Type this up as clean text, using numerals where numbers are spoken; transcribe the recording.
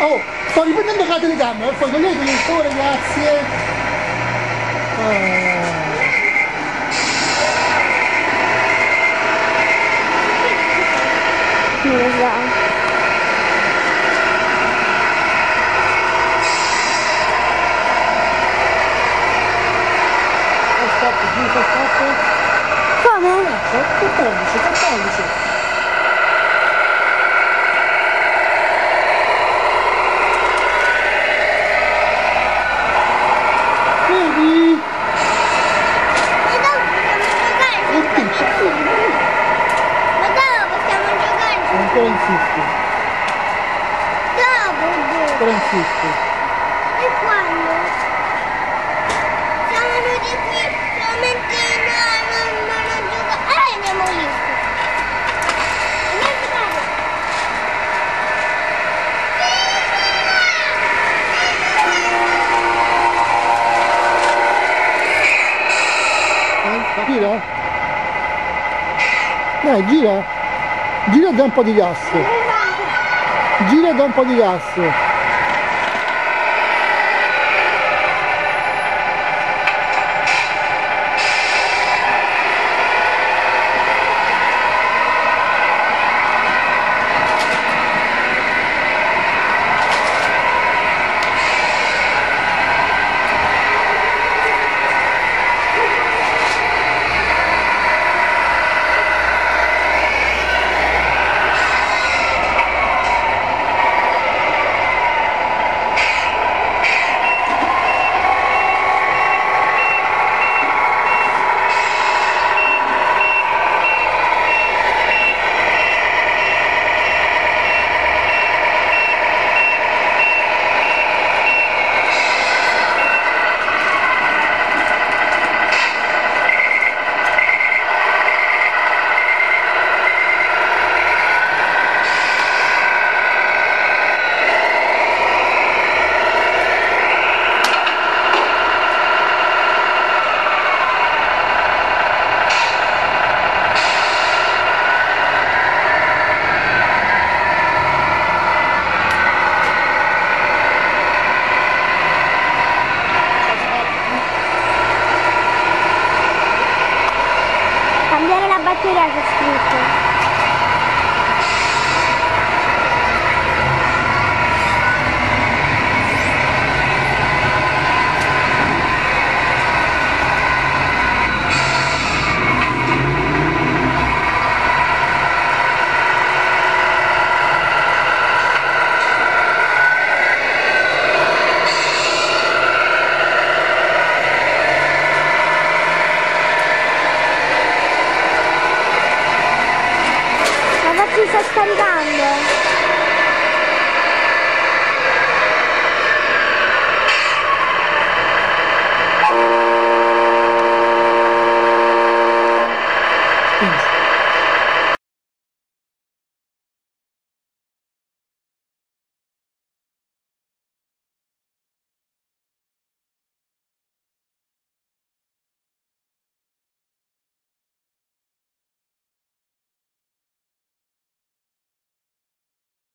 Oh, sto riprendendo la telecamera, poi togliete il sole, grazie. Scusa. Come? 14, 14. Vedi? Ma dopo possiamo giocare? Ancora insisti. Dopo. Ancora insisti. E quando? Siamo venuti qui solamente non giocare. Andiamo lì. Andiamo a giocare. Gira? Dai, gira. Gira e dà un po' di gas. Gira e dà un po' di gas.